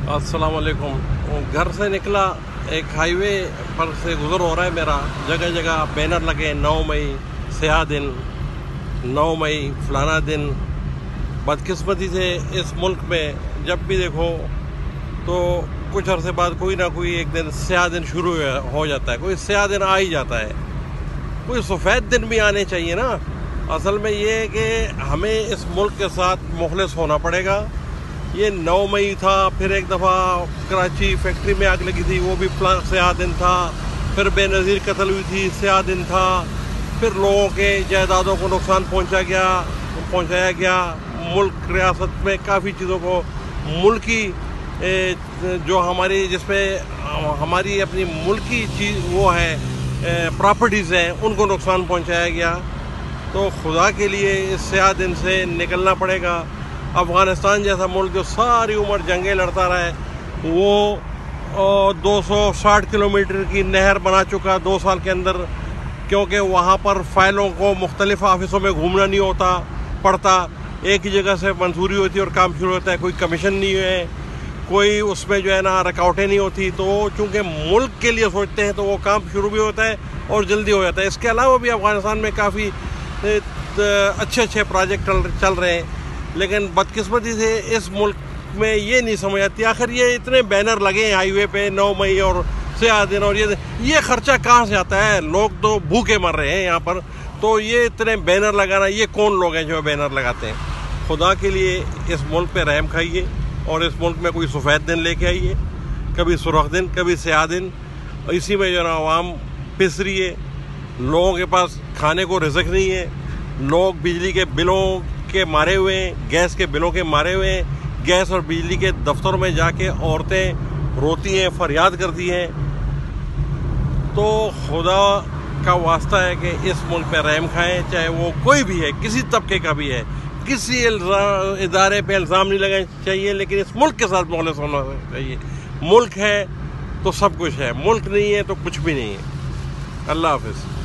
السلام علیکم۔ گھر سے نکلا، ایک ہائی وے پر سے گزر ہو رہا ہے میرا، جگہ جگہ بینر لگے 9 مئی سیاہ دن، 9 مئی فلانا دن۔ بدقسمتی سے اس ملک میں جب بھی دیکھو تو کچھ عرصے بعد کوئی نہ کوئی ایک دن سیاہ دن شروع ہو جاتا ہے، کوئی سیاہ دن آ ہی جاتا ہے۔ کوئی سفید دن بھی آنے چاہیے نا۔ اصل میں یہ ہے کہ ہمیں اس ملک کے ساتھ مخلص ہونا پڑے گا۔ یہ 9 مئی تھا، پھر ایک دفعہ کراچی فیکٹری میں آگ لگی تھی، وہ بھی سیاہ دن تھا، پھر بے نظیر قتل ہوئی تھی، سیاہ دن تھا، پھر لوگوں کے جائیدادوں کو نقصان پہنچایا گیا، ملک ریاست میں کافی چیزوں کو ملکی جو ہماری جس پہ ہماری اپنی ملکی چیز وہ ہے پراپرٹیز ہیں ان کو نقصان پہنچایا گیا۔ تو خدا کے لیے اس سیاہ دن سے نکلنا پڑے گا۔ افغانستان جیسا ملک جو ساری عمر جنگیں لڑتا رہا ہے، وہ 260 کلومیٹر کی نہر بنا چکا 2 سال کے اندر، کیونکہ وہاں پر فائلوں کو مختلف آفسوں میں گھومنا نہیں پڑتا، ایک ہی جگہ سے منظوری ہوتی ہے اور کام شروع ہوتا ہے، کوئی کمیشن نہیں ہے، کوئی اس میں جو ہے نا رکاوٹیں نہیں ہوتی۔ تو چونکہ ملک کے لیے سوچتے ہیں تو وہ کام شروع بھی ہوتا ہے اور جلدی ہو جاتا ہے۔ اس کے علاوہ بھی افغانستان میں کافی اچھے پروجیکٹ چل رہے ہیں، لیکن بدقسمتی سے اس ملک میں یہ نہیں سمجھ آتی آخر یہ اتنے بینر لگے ہیں ہائی وے پہ 9 مئی اور سیاہ دن، اور یہ خرچہ کہاں سے آتا ہے؟ لوگ تو بھوکے مر رہے ہیں یہاں پر، تو یہ اتنے بینر لگانا، یہ کون لوگ ہیں جو بینر لگاتے ہیں؟ خدا کے لیے اس ملک پہ رحم کھائیے اور اس ملک میں کوئی سفید دن لے کے آئیے، کبھی سرخ دن، کبھی سیاہ دن، اسی میں جو ہے نا عوام پس رہی ہے۔ لوگوں کے پاس کھانے کو رزق نہیں ہے، لوگ بجلی کے بلوں کے مارے ہوئے ہیں، گیس کے بلوں کے مارے ہوئے ہیں، گیس اور بجلی کے دفتروں میں جا کے عورتیں روتی ہیں، فریاد کرتی ہیں۔ تو خدا کا واسطہ ہے کہ اس ملک پہ رحم کھائیں، چاہے وہ کوئی بھی ہے، کسی طبقے کا بھی ہے، کسی ادارے پہ الزام نہیں لگانا چاہیے، لیکن اس ملک کے ساتھ مخلص ہونا چاہیے۔ ملک ہے تو سب کچھ ہے، ملک نہیں ہے تو کچھ بھی نہیں ہے۔ اللہ حافظ۔